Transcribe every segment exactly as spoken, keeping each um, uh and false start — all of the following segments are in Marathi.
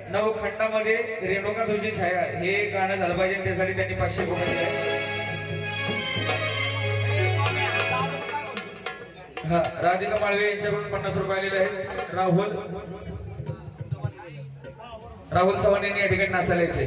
नवखंडामध्ये रेणुका तुझी छाया हे गाणं झालं पाहिजे, त्यासाठी त्यांनी पाचशे रुपये दिले. हा, राधिका माळवे यांच्याकडून पन्नास रुपये आलेले आहेत. राहुल राहुल चव्हाण यांनी या ठिकाणी नाचायला यायचे.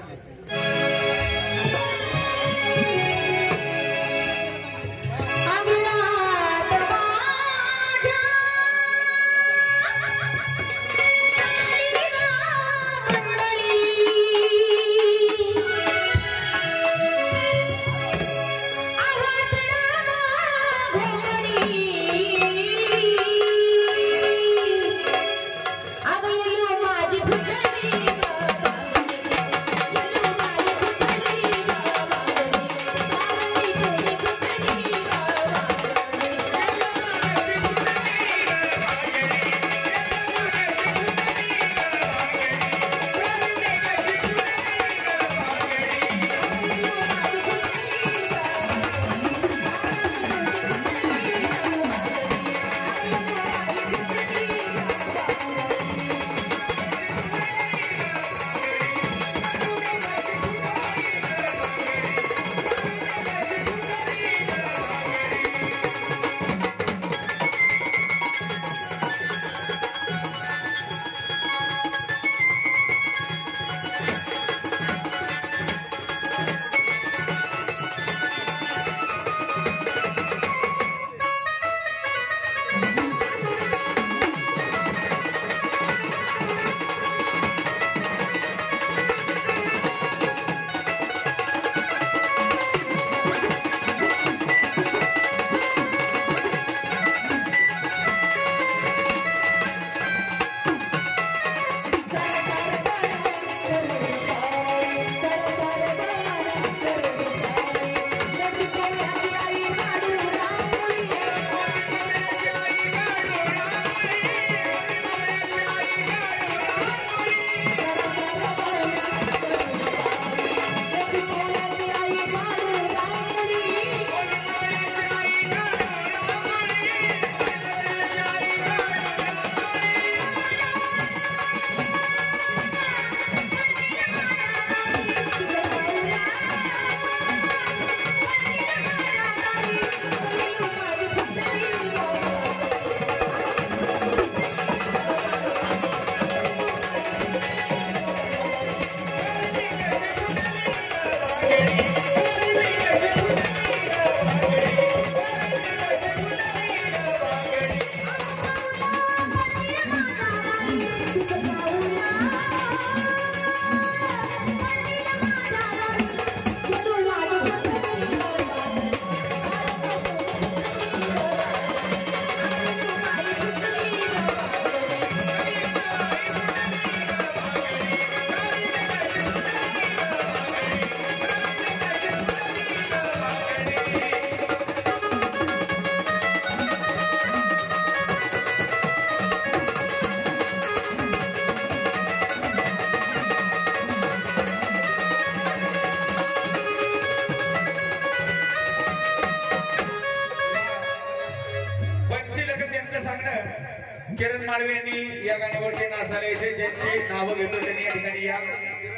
किरण माळवे यांनी या गाण्यावरती नाचायला यायचे, ज्यांची नावं घेतो त्यांनी या ठिकाणी या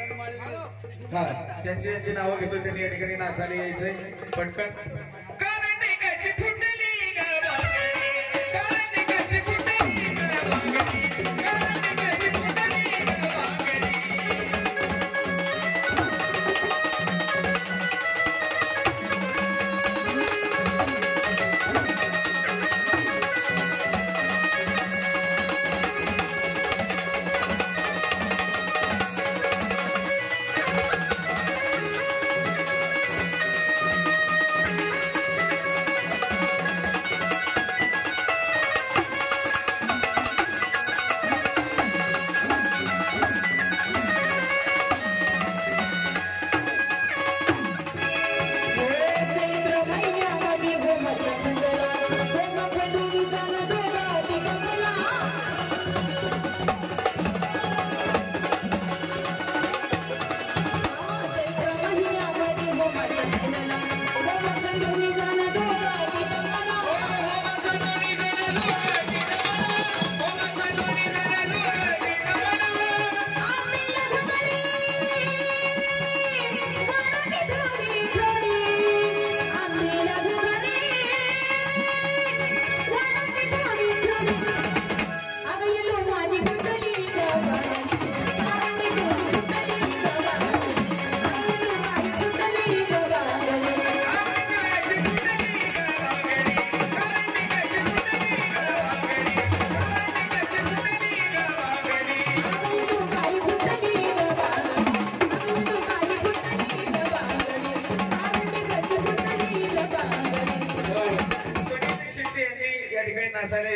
हा ज्यांची ज्यांची नावं घेतो त्यांनी या ठिकाणी नाचायला यायचे. पटकन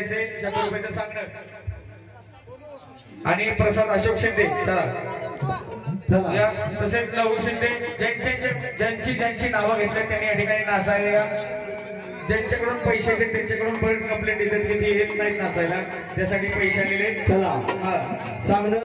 यायचे शंभर रुपयाचं सांगणं आणि प्रसाद अशोक शिंदे चला चला या तसेच लहू शिंदे ज्यांच्या ज्यांची ज्यांची नावं घेतली त्यांनी या ठिकाणी नाचायला या ज्यांच्याकडून पैसे घेत त्यांच्याकडून परत कंप्लेंट येतात की ते येत नाहीत नाचायला त्यासाठी पैसे आलेले चला हा सांगणं